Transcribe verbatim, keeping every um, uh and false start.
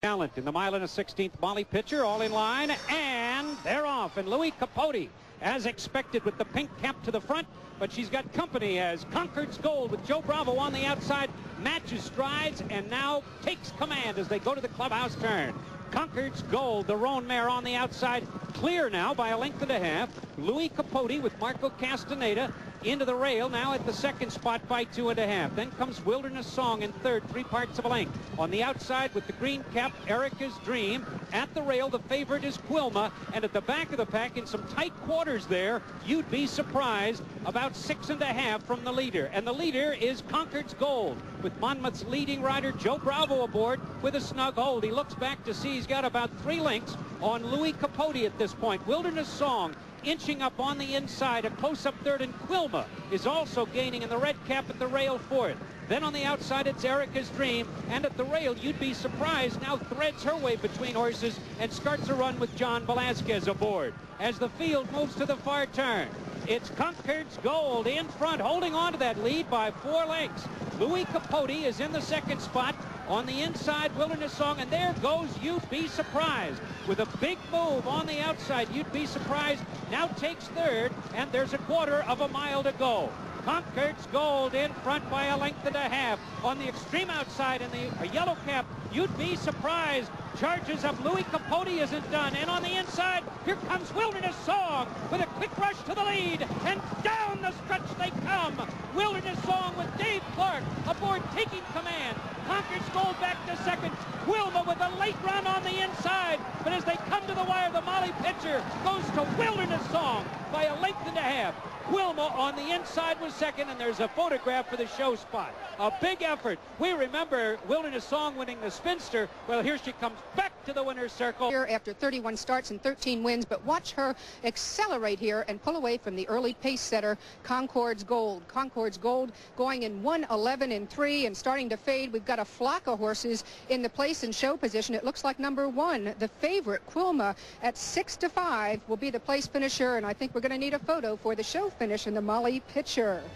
Talent in the mile and a sixteenth Molly Pitcher, all in line, and they're off. And Louis Capote, as expected, with the pink cap to the front, but she's got company as Concord's Gold with Joe Bravo on the outside, matches strides, and now takes command as they go to the clubhouse turn. Concord's Gold, the roan mare on the outside, clear now by a length and a half. Louis Capote with Marco Castaneda into the rail now at the second spot by two and a half. Then comes Wilderness Song in third, three parts of a length. On the outside with the green cap, Erica's Dream. At the rail, the favorite is Quilma. And at the back of the pack, in some tight quarters there, you'd be surprised, about six and a half from the leader. And the leader is Concord's Gold, with Monmouth's leading rider, Joe Bravo, aboard with a snug hold. He looks back to see he's got about three lengths on Louis Capote at this point. Wilderness Song inching up on the inside, a close-up third, and Quilma is also gaining in the red cap at the rail fourth. Then on the outside, it's Erica's Dream, and at the rail, you'd be surprised, now threads her way between horses and starts a run with John Velasquez aboard. As the field moves to the far turn, it's Concord's Gold in front, holding on to that lead by four lengths. Louis Capote is in the second spot. On the inside, Wilderness Song, and there goes You'd Be Surprised. With a big move on the outside, You'd Be Surprised now takes third, and there's a quarter of a mile to go. Concord's Gold in front by a length and a half. On the extreme outside in the yellow cap, You'd Be Surprised charges up. Louis Capote isn't done, and on the inside, here comes Wilderness Song with a quick rush to the lead, and down the stretch they come. Wilderness Song with Dave Clark aboard taking command. Concord's Gold back to second. Quilma with a late run on the inside, but as they come to the wire, the Molly Pitcher goes to Wilderness Song by a length and a half. Quilma on the inside was second, and there's a photograph for the show spot. A big effort. We remember Wilderness Song winning the Spinster. Well, here she comes back to the winner's circle. Here after thirty-one starts and thirteen wins, but watch her accelerate here and pull away from the early pace setter, Concord's Gold. Concord's Gold going in one eleven and three and starting to fade. We've got a flock of horses in the place and show position. It looks like number one, the favorite, Quilma, at six to five will be the place finisher, and I think we're going to need a photo for the show finish in the Molly Pitcher.